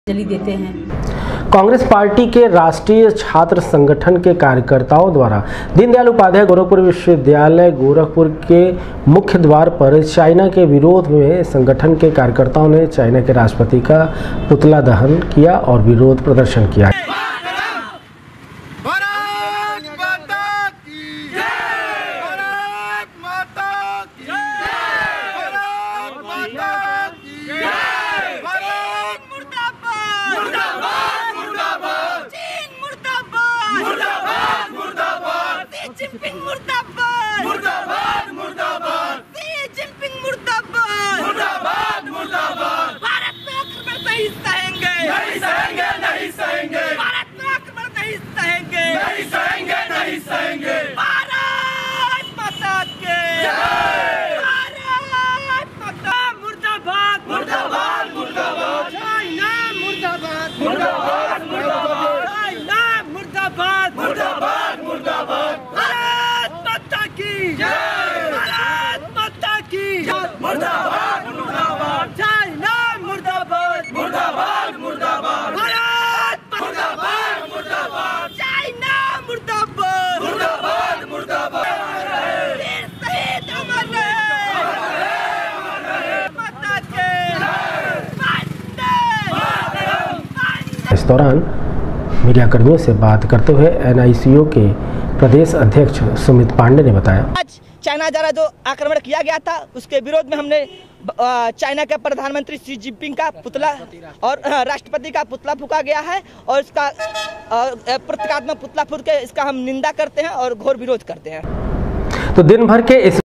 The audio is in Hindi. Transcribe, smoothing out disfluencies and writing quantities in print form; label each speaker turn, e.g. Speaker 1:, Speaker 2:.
Speaker 1: जली देते हैं।
Speaker 2: कांग्रेस पार्टी के राष्ट्रीय छात्र संगठन के कार्यकर्ताओं द्वारा दीनदयाल उपाध्याय गोरखपुर विश्वविद्यालय गोरखपुर के मुख्य द्वार पर चाइना के विरोध में संगठन के कार्यकर्ताओं ने चाइना के राष्ट्रपति का पुतला दहन किया और विरोध प्रदर्शन किया।
Speaker 3: मुर्दाबाद मुर्दाबाद मुर्दाबाद सी जिनपिंग मुर्दाबाद मुर्दाबाद मुर्दाबाद भारत में आक्रमण नहीं सहेंगे नहीं सहेंगे नहीं सहेंगे भारत में आक्रमण नहीं सहेंगे नहीं सहेंगे नहीं सहेंगे भारत माता के जय भारत माता मुर्दाबाद मुर्दाबाद मुर्दाबाद चाइना मुर्दाबाद मुर्दाबाद मुर्दाबाद चाइना मुर्दाबाद मुर्दाबाद मुर्दाबाद मुर्दाबाद मुर्दाबाद चाइना मुर्दाबाद मुर्दाबाद मुर्दाबाद भारत मुर्दाबाद मुर्दाबाद चाइना मुर्दाबाद मुर्दाबाद मुर्दाबाद वीर शहीद अमर रहे माता के
Speaker 2: इस दौरान मीडिया कर्मियों से बात करते हुए NICO के प्रदेश अध्यक्ष सुमित पांडे ने बताया,
Speaker 4: आज चाइना द्वारा जो आक्रमण किया गया था उसके विरोध में हमने चाइना के प्रधानमंत्री शी जिनपिंग का पुतला और राष्ट्रपति का पुतला फूंका गया है और इसका प्रतीकात्मक पुतला फूंक के इसका हम निंदा करते हैं और घोर विरोध करते हैं।
Speaker 2: तो दिन भर के इस